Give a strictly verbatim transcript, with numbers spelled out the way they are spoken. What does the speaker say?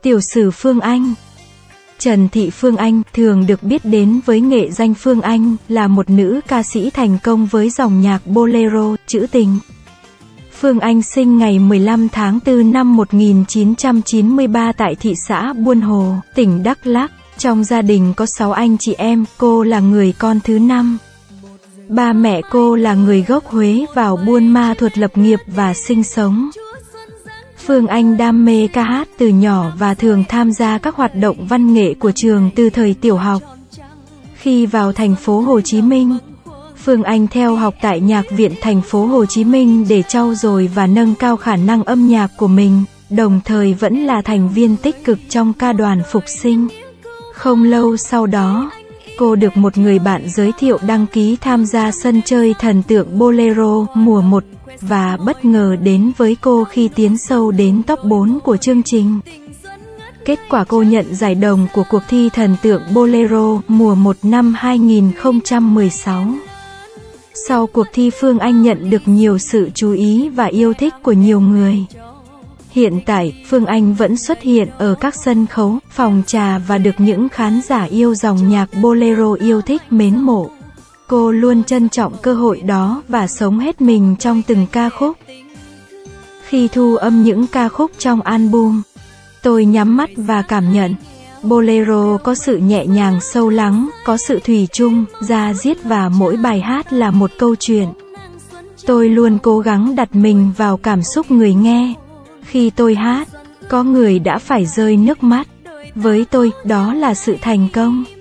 Tiểu sử Phương Anh. Trần Thị Phương Anh, thường được biết đến với nghệ danh Phương Anh, là một nữ ca sĩ thành công với dòng nhạc bolero, trữ tình. Phương Anh sinh ngày mười lăm tháng tư năm một nghìn chín trăm chín mươi ba tại thị xã Buôn Hồ, tỉnh Đắk Lắk. Trong gia đình có sáu anh chị em, cô là người con thứ năm. Ba mẹ cô là người gốc Huế, vào Buôn Ma Thuột lập nghiệp và sinh sống. Phương Anh đam mê ca hát từ nhỏ và thường tham gia các hoạt động văn nghệ của trường từ thời tiểu học. Khi vào thành phố Hồ Chí Minh, Phương Anh theo học tại Nhạc viện thành phố Hồ Chí Minh để trau dồi và nâng cao khả năng âm nhạc của mình, đồng thời vẫn là thành viên tích cực trong ca đoàn Phục Sinh. Không lâu sau đó, cô được một người bạn giới thiệu đăng ký tham gia sân chơi thần tượng Bolero mùa một, và bất ngờ đến với cô khi tiến sâu đến top bốn của chương trình. Kết quả cô nhận giải đồng của cuộc thi thần tượng Bolero mùa một năm hai nghìn không trăm mười sáu. Sau cuộc thi, Phương Anh nhận được nhiều sự chú ý và yêu thích của nhiều người. Hiện tại, Phương Anh vẫn xuất hiện ở các sân khấu, phòng trà và được những khán giả yêu dòng nhạc bolero yêu thích mến mộ. Cô luôn trân trọng cơ hội đó và sống hết mình trong từng ca khúc. Khi thu âm những ca khúc trong album, tôi nhắm mắt và cảm nhận. Bolero có sự nhẹ nhàng sâu lắng, có sự thủy chung, da diết và mỗi bài hát là một câu chuyện. Tôi luôn cố gắng đặt mình vào cảm xúc người nghe. Khi tôi hát, có người đã phải rơi nước mắt. Với tôi, đó là sự thành công.